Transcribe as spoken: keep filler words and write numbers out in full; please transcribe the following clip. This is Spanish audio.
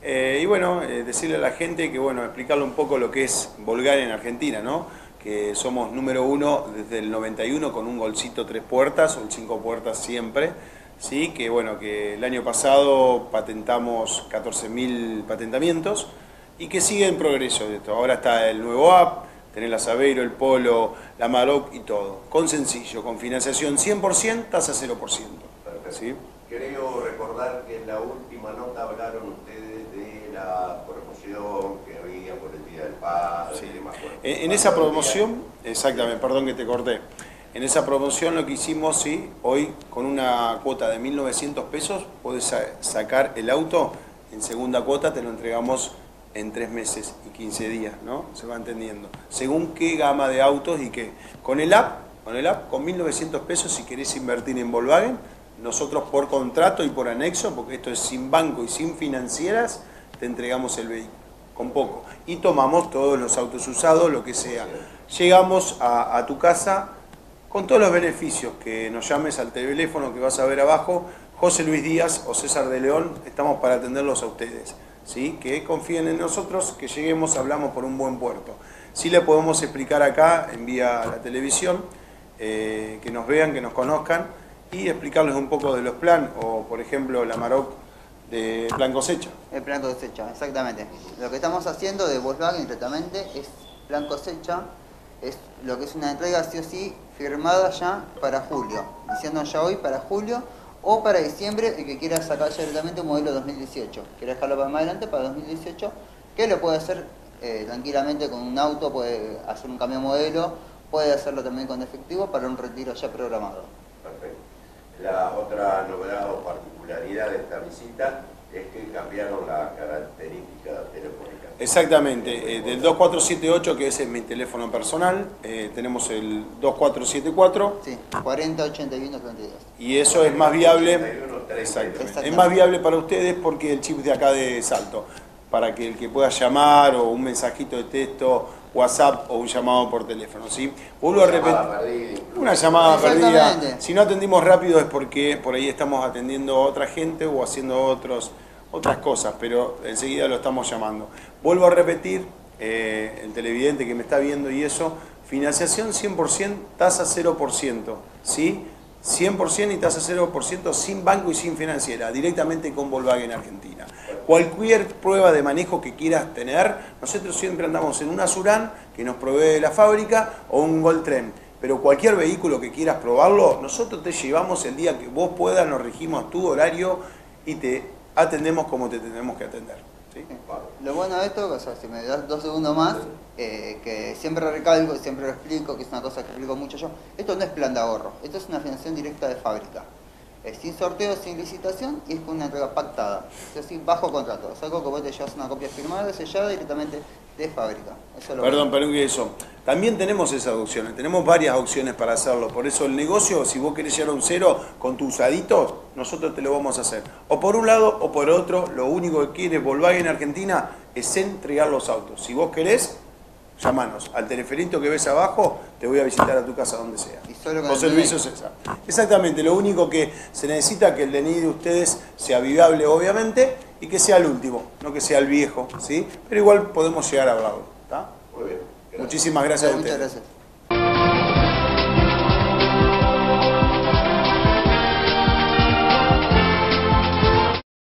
Eh, y bueno, eh, decirle a la gente que, bueno, explicarle un poco lo que es Volkswagen en Argentina, ¿no? Que somos número uno desde el noventa y uno con un golcito tres puertas o el cinco puertas siempre, ¿sí? Que bueno, que el año pasado patentamos catorce mil patentamientos y que sigue en progreso de esto. Ahora está el nuevo app, tenés la Saveiro, el Polo, la Maroc y todo. Con sencillo, con financiación cien por ciento, tasa cero por ciento. ¿Sí? Creo recordar que en la última nota hablaron ustedes de la promoción que había por el Día del Padre. Sí. Y demás. Bueno, en, en esa promoción, exactamente, perdón que te corté. En esa promoción lo que hicimos, sí, hoy con una cuota de mil novecientos pesos podés sa sacar el auto, en segunda cuota te lo entregamos en tres meses y quince días, ¿no? Se va entendiendo. Según qué gama de autos y qué. Con el app, con el app, con mil novecientos pesos si querés invertir en Volkswagen, nosotros por contrato y por anexo, porque esto es sin banco y sin financieras, te entregamos el vehículo, con poco. Y tomamos todos los autos usados, lo que sea. Llegamos a, a tu casa con todos los beneficios, que nos llames al teléfono que vas a ver abajo, José Luis Díaz o César de León, estamos para atenderlos a ustedes. ¿Sí? Que confíen en nosotros, que lleguemos, hablamos por un buen puerto. Sí le podemos explicar acá, en vía la televisión, eh, que nos vean, que nos conozcan, y explicarles un poco de los plan, o por ejemplo la Maroc de plan cosecha. El plan cosecha, exactamente. Lo que estamos haciendo de Volkswagen directamente es plan cosecha, es lo que es una entrega sí o sí firmada ya para julio, diciendo ya hoy para julio o para diciembre el que quiera sacar ya directamente un modelo dos mil dieciocho, quiere dejarlo para más adelante para dos mil dieciocho, que lo puede hacer eh, tranquilamente con un auto, puede hacer un cambio modelo, puede hacerlo también con efectivo para un retiro ya programado. Perfecto. La otra novedad o particularidad de esta visita es que cambiaron la característica telefónica. Exactamente, eh, del dos cuatro siete ocho, que ese es mi teléfono personal, eh, tenemos el dos cuatro siete cuatro. Sí, cuarenta ochenta y uno treinta y dos. Y eso es más viable, Exactamente. Exactamente. Es más viable para ustedes porque el chip de acá de Salto, para que el que pueda llamar o un mensajito de texto, WhatsApp o un llamado por teléfono, ¿sí? Vuelvo a repetir, una llamada perdida. Si no atendimos rápido es porque por ahí estamos atendiendo a otra gente o haciendo otros, otras cosas, pero enseguida lo estamos llamando. Vuelvo a repetir, eh, el televidente que me está viendo y eso, financiación cien por ciento, tasa cero por ciento, ¿sí? cien por ciento y tasa cero por ciento sin banco y sin financiera, directamente con Volkswagen Argentina. Cualquier prueba de manejo que quieras tener, nosotros siempre andamos en una Surán que nos provee la fábrica o un Goldtrem, pero cualquier vehículo que quieras probarlo, nosotros te llevamos el día que vos puedas, nos regimos tu horario y te atendemos como te tenemos que atender. ¿Sí? Lo bueno de esto, o sea, si me das dos segundos más, eh, que siempre recalco y siempre lo explico, que es una cosa que explico mucho yo, esto no es plan de ahorro, esto es una financiación directa de fábrica. Es sin sorteo, sin licitación y es con una entrega pactada. Es así, bajo contrato. Es algo que vos te llevas una copia firmada, sellada directamente de fábrica. Eso es lo Perdón, bueno. pero que eso. También tenemos esas opciones, tenemos varias opciones para hacerlo. Por eso el negocio, si vos querés llegar a un cero con tu usadito, nosotros te lo vamos a hacer. O por un lado o por otro, lo único que quiere Volkswagen en Argentina es entregar los autos. Si vos querés, llamanos al telefonito que ves abajo, te voy a visitar a tu casa donde sea. Y solo con José el Luis o César. Exactamente, lo único que se necesita es que el D N I de ustedes sea viable, obviamente, y que sea el último, no que sea el viejo, ¿sí? Pero igual podemos llegar a hablarlo, ¿está? Muy bien. Gracias. Muchísimas gracias a Muchas ustedes. gracias.